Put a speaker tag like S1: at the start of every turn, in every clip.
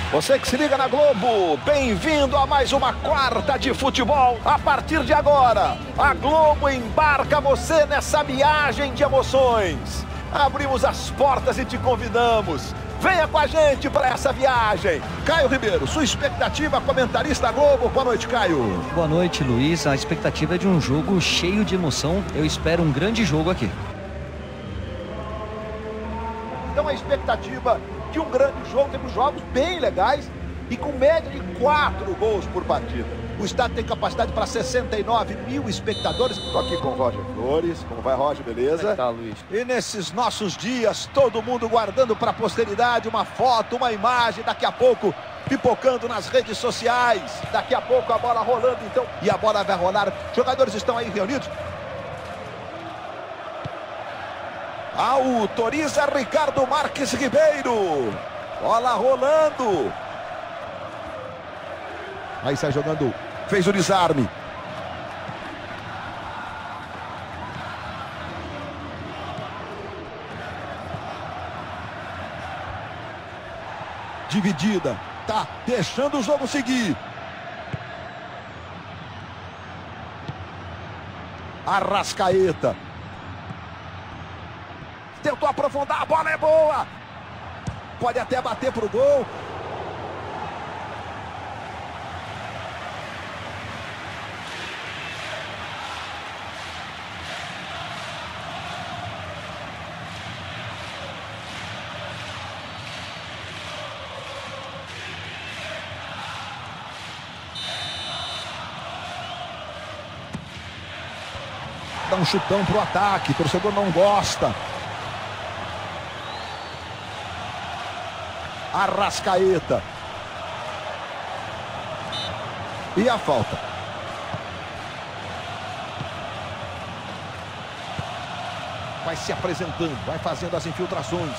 S1: Você que se liga na Globo, bem-vindo a mais uma quarta de futebol. A partir de agora, a Globo embarca você nessa viagem de emoções. Abrimos as portas e te convidamos. Venha com a gente para essa viagem. Caio Ribeiro, sua expectativa, comentarista Globo. Boa noite, Caio.
S2: Boa noite, Luiz. A expectativa é de um jogo cheio de emoção. Eu espero um grande jogo aqui.
S1: Então a expectativa de um grande jogo, temos jogos bem legais e com média de 4 gols por partida. O estádio tem capacidade para 69 mil espectadores. Estou aqui com o Roger Flores. Como vai, Roger? Beleza?
S2: Como é que tá, Luiz?
S1: E nesses nossos dias, todo mundo guardando para a posteridade uma foto, uma imagem, daqui a pouco pipocando nas redes sociais. Daqui a pouco a bola rolando, então, e a bola vai rolar. Jogadores estão aí reunidos. Autoriza Ricardo Marques Ribeiro. Bola rolando. Aí sai jogando. Fez o desarme. Dividida. Tá deixando o jogo seguir. Arrascaeta. Tentou aprofundar, a bola é boa. Pode até bater pro gol. Dá um chutão pro ataque, o torcedor não gosta. Arrascaeta. E a falta. Vai se apresentando, vai fazendo as infiltrações.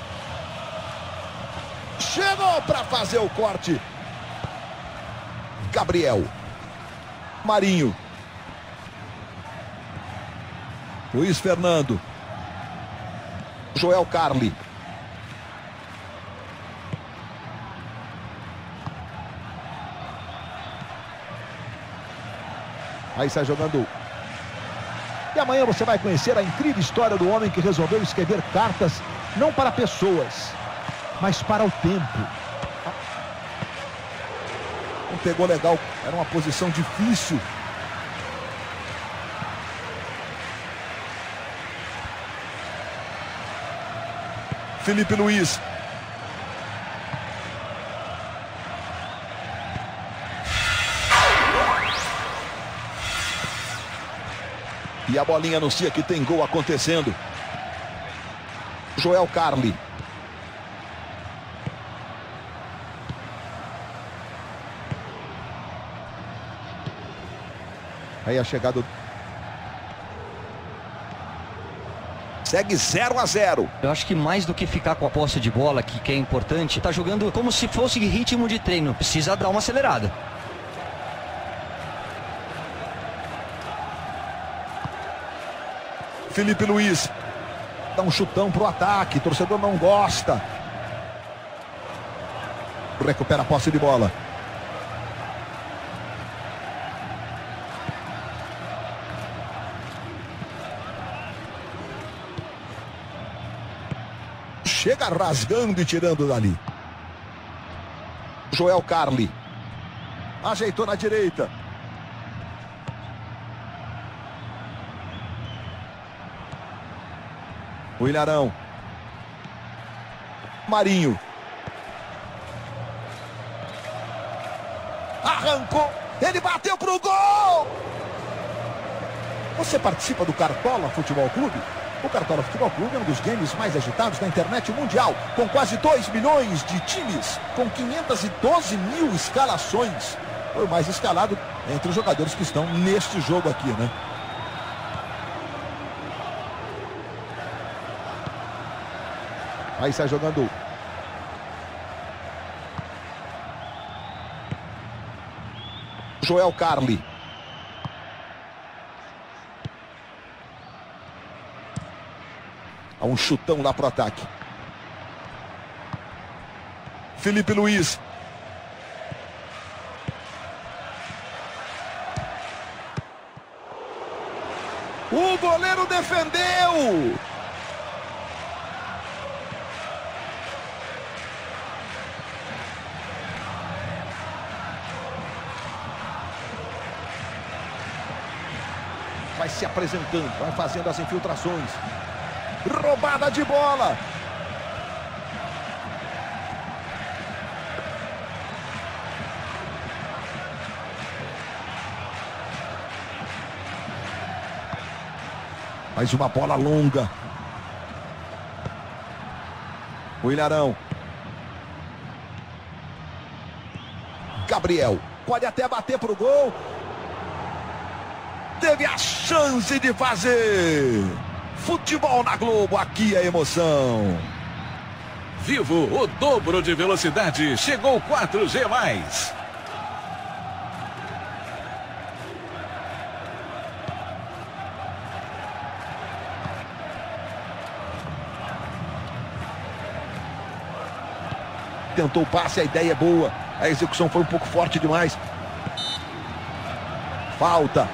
S1: Chegou para fazer o corte. Gabriel. Marinho. Luiz Fernando. Joel Carli. Aí sai jogando. E amanhã você vai conhecer a incrível história do homem que resolveu escrever cartas não para pessoas, mas para o tempo. Não pegou legal, era uma posição difícil. Felipe Luiz. E a bolinha anuncia que tem gol acontecendo. Joel Carli. Aí a chegada. Segue 0-0.
S2: Eu acho que mais do que ficar com a posse de bola, que é importante, tá jogando como se fosse ritmo de treino. Precisa dar uma acelerada.
S1: Felipe Luiz. Dá um chutão pro ataque. O torcedor não gosta. Recupera a posse de bola. Chega rasgando e tirando dali. Joel Carli. Ajeitou na direita. O Ilharão. Marinho. Arrancou. Ele bateu pro gol. Você participa do Cartola Futebol Clube? O Cartola Futebol Clube é um dos games mais agitados da internet mundial, com quase 2 milhões de times, com 512 mil escalações. Foi o mais escalado entre os jogadores que estão neste jogo aqui, né? Aí sai jogando. Joel Carli. Há um chutão lá pro ataque. Felipe Luiz. O goleiro defendeu. Vai se apresentando, vai fazendo as infiltrações. Roubada de bola. Mais uma bola longa. O Ilharão. Gabriel. Pode até bater pro gol. Teve a chance de fazer. Futebol na Globo, aqui é emoção.
S3: Vivo, o dobro de velocidade. Chegou 4G+.
S1: Tentou o passe, a ideia é boa. A execução foi um pouco forte demais. Falta.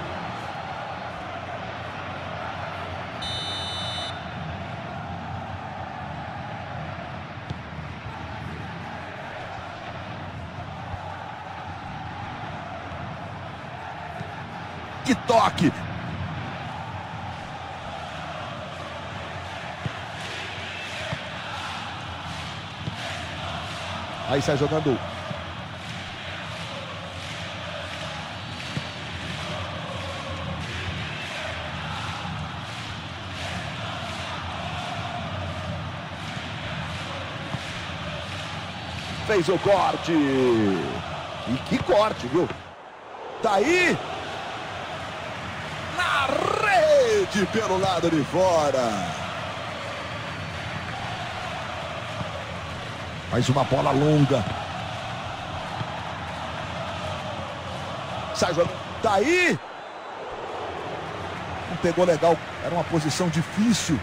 S1: Que toque! Aí sai jogando. Fez o corte. E que corte, viu? Tá aí. Na rede pelo lado de fora. Mais uma bola longa. Sai jogando. Tá aí. Não pegou legal. Era uma posição difícil.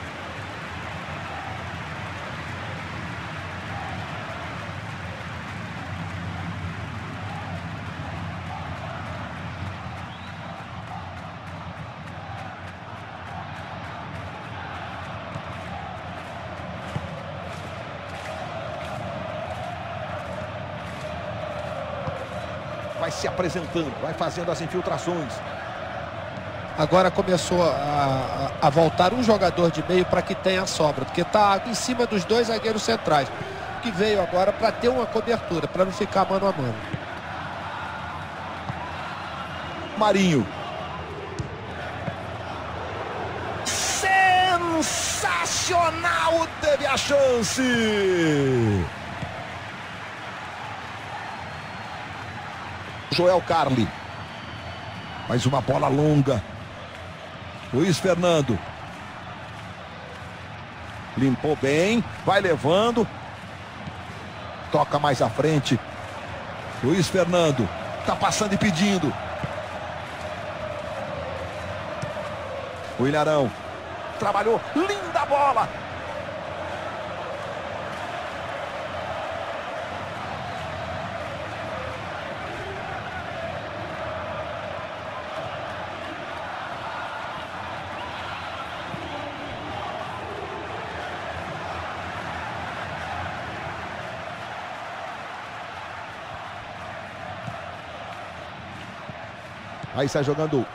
S1: Vai se apresentando, vai fazendo as infiltrações.
S4: Agora começou a voltar um jogador de meio para que tenha sobra, porque está em cima dos dois zagueiros centrais, que veio agora para ter uma cobertura, para não ficar mano a mano.
S1: Marinho. Sensacional! Teve a chance! Joel Carli. Mais uma bola longa. Luiz Fernando. Limpou bem. Vai levando. Toca mais à frente. Luiz Fernando. Tá passando e pedindo. O Ilharão. Trabalhou. Linda bola. Aí sai jogando.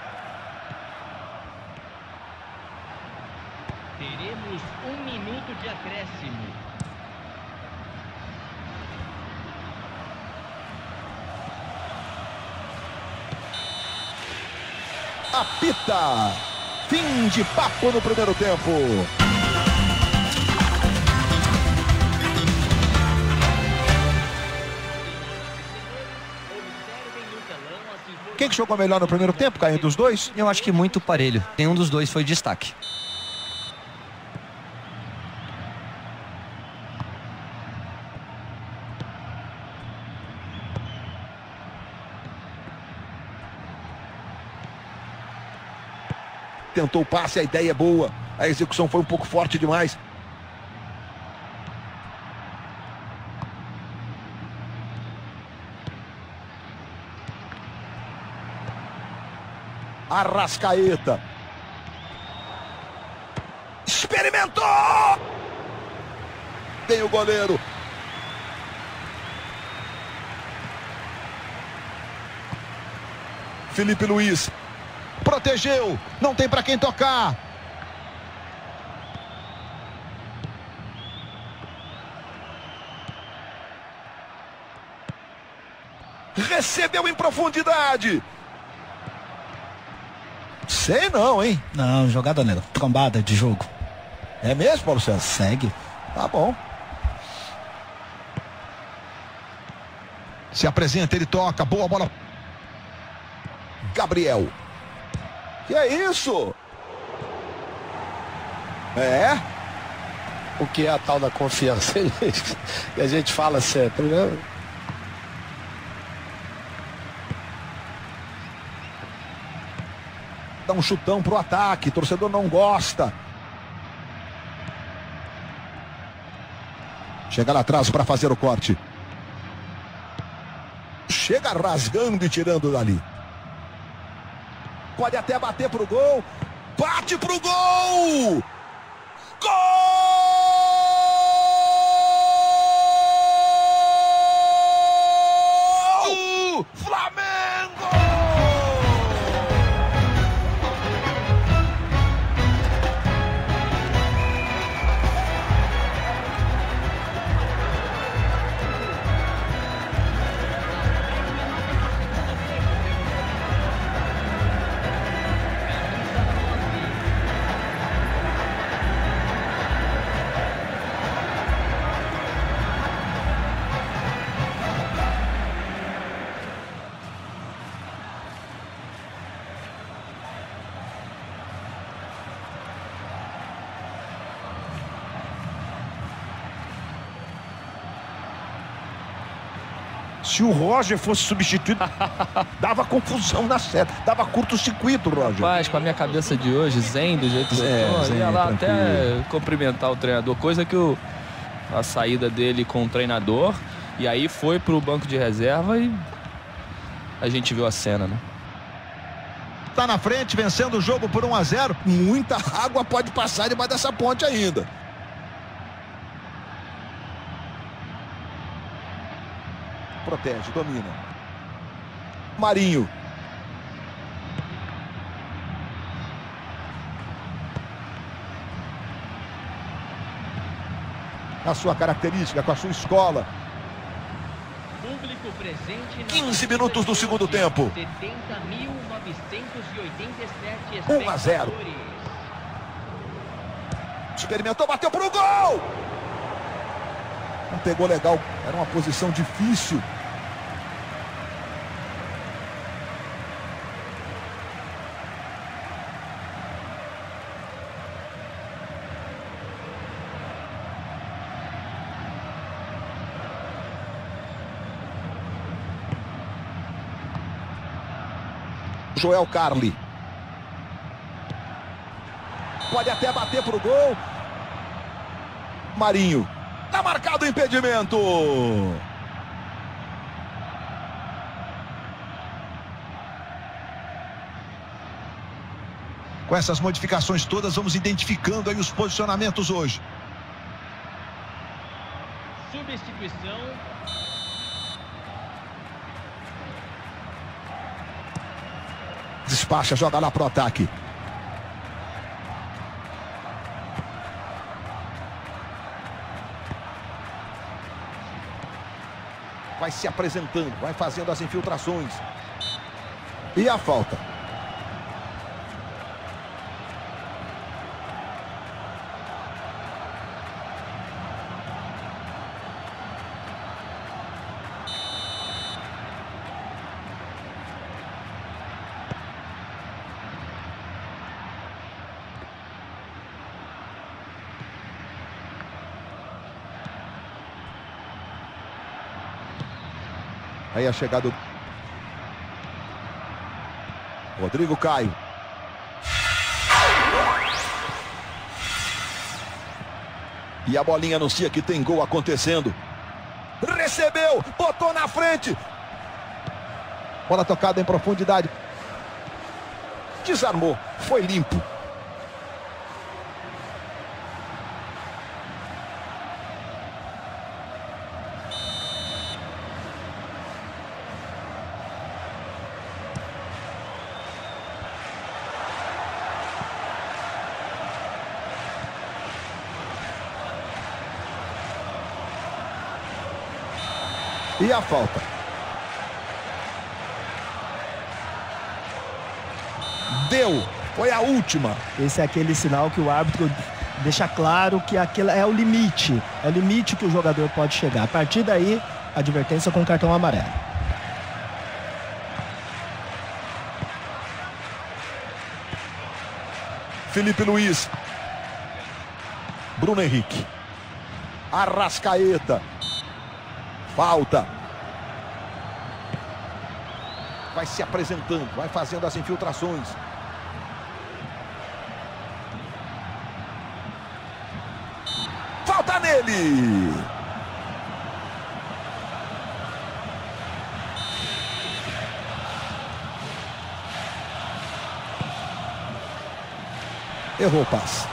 S5: Teremos 1 minuto de acréscimo.
S1: Apita. Fim de papo no primeiro tempo. Quem que jogou melhor no primeiro tempo, Caio, dos dois?
S2: Eu acho que muito parelho. Nenhum dos dois foi destaque.
S1: Tentou o passe, a ideia é boa. A execução foi um pouco forte demais. Arrascaeta. Experimentou! Tem o goleiro. Felipe Luiz. Protegeu. Não tem para quem tocar. Recebeu em profundidade. Sei não, hein?
S6: Não, jogada nela. Trombada de jogo.
S1: É mesmo, Paulo César?
S6: Segue.
S1: Tá bom. Se apresenta, ele toca. Boa bola. Gabriel. Que é isso? É?
S4: O que é a tal da confiança? Que a gente fala sempre, né?
S1: Dá um chutão pro ataque. O torcedor não gosta. Chega lá atrás para fazer o corte. Chega rasgando e tirando dali. Pode até bater pro gol. Bate pro gol! Gol! Flamengo!
S7: Se o Roger fosse substituído, dava confusão na seta, dava curto-circuito, Roger.
S8: Rapaz, com a minha cabeça de hoje, zen do jeito que eu tô, ia lá tranquilo. Até cumprimentar o treinador, coisa que a saída dele com o treinador, e aí foi pro banco de reserva e a gente viu a cena, né?
S1: Tá na frente, vencendo o jogo por 1-0. Muita água pode passar debaixo dessa ponte ainda. Protege, domina. Marinho. A sua característica, com a sua escola.
S5: Público presente
S1: 15 minutos do segundo tempo.
S5: 70.987
S1: 1-0. Experimentou, bateu pro gol! Não pegou legal, era uma posição difícil. Joel Carli. Pode até bater pro gol. Marinho. Tá marcado o impedimento. Com essas modificações todas, vamos identificando aí os posicionamentos hoje.
S5: Substituição.
S1: Despacha, joga lá pro ataque. Vai se apresentando, vai fazendo as infiltrações. E a falta. Aí a chegada do Rodrigo Caio. E a bolinha anuncia que tem gol acontecendo. Recebeu, botou na frente. Bola tocada em profundidade. Desarmou, foi limpo. E a falta. Deu. Foi a última.
S9: Esse é aquele sinal que o árbitro deixa claro que aquilo é o limite. É o limite que o jogador pode chegar. A partir daí, advertência com cartão amarelo.
S1: Felipe Luiz. Bruno Henrique. Arrascaeta. Falta. Vai se apresentando, vai fazendo as infiltrações. Falta nele. Errou o passe.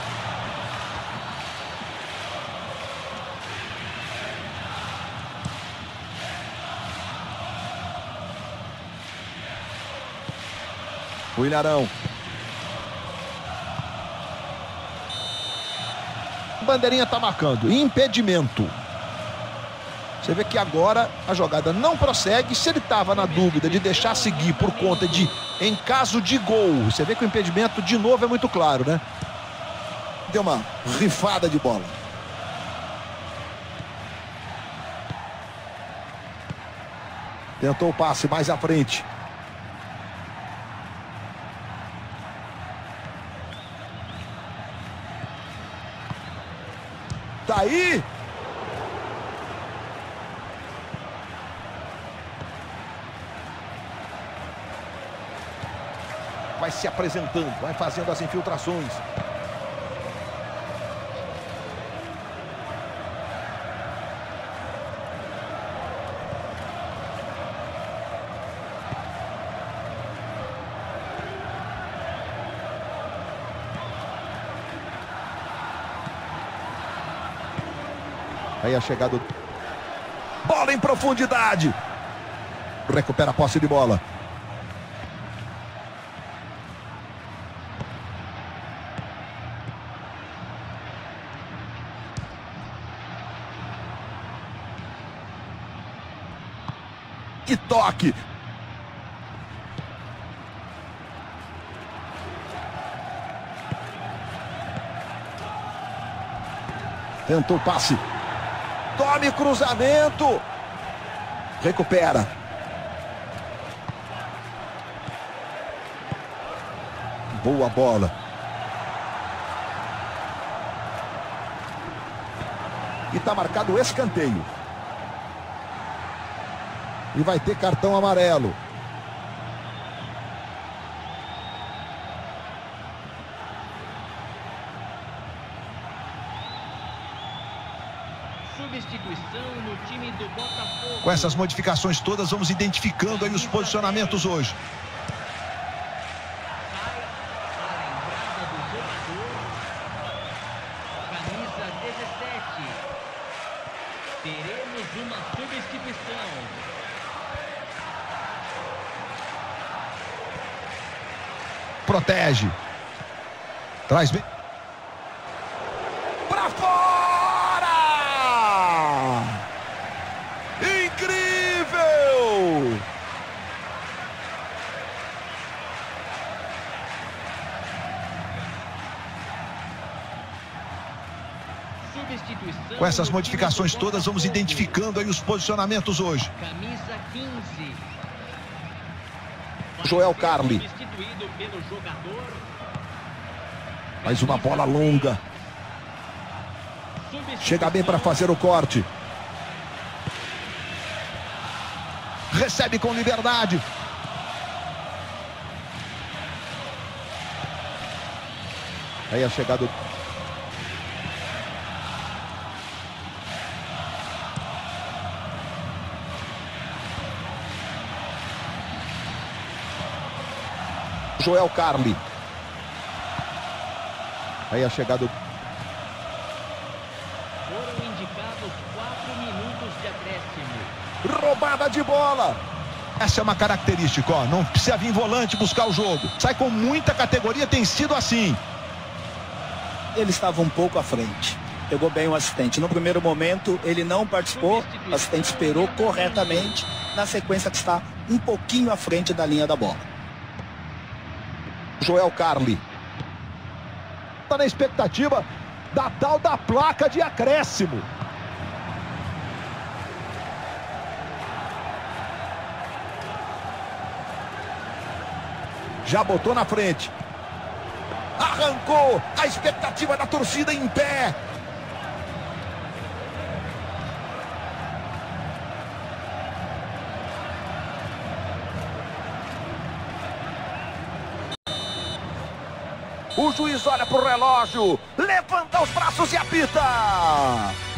S1: O Ilharão. Bandeirinha tá marcando. Impedimento. Você vê que agora a jogada não prossegue. Se ele estava na dúvida de deixar seguir por conta de, em caso de gol, você vê que o impedimento de novo é muito claro, né? Deu uma rifada de bola. Tentou o passe mais à frente. Tá aí. Vai se apresentando, vai fazendo as infiltrações. Aí a chegada. Bola em profundidade. Recupera a posse de bola. Que toque. Tentou o passe. Tome cruzamento. Recupera. Boa bola. E está marcado o escanteio. E vai ter cartão amarelo.
S5: Substituição no time do Botafogo.
S1: Com essas modificações todas, vamos identificando aí os posicionamentos hoje.
S5: Sai a entrada do jogador. Camisa 17. Teremos uma substituição.
S1: Protege. Traz bem. Pra fora! Incrível!
S5: Substituição.
S1: Com essas
S5: no
S1: modificações
S5: time do
S1: todas, vamos
S5: Botafogo.
S1: identificando aí os posicionamentos hoje.
S5: Camisa 15.
S1: Joel Carli.
S5: Substituído pelo jogador.
S1: Mais uma bola longa. Chega bem para fazer o corte. Recebe com liberdade. Aí a chegada do... Joel Carli. Aí a chegada do...
S5: Foram indicados 4 minutos de acréscimo.
S1: Roubada de bola. Essa é uma característica, ó. Não precisa vir volante buscar o jogo. Sai com muita categoria, tem sido assim.
S6: Ele estava um pouco à frente. pegou bem o assistente. No primeiro momento ele não participou, o assistente esperou corretamente, na sequência que está um pouquinho à frente da linha da bola.
S1: Joel Carli. Está na expectativa da tal da placa de acréscimo. Já botou na frente. Arrancou. A expectativa da torcida em pé. O juiz olha para o relógio, levanta os braços e apita.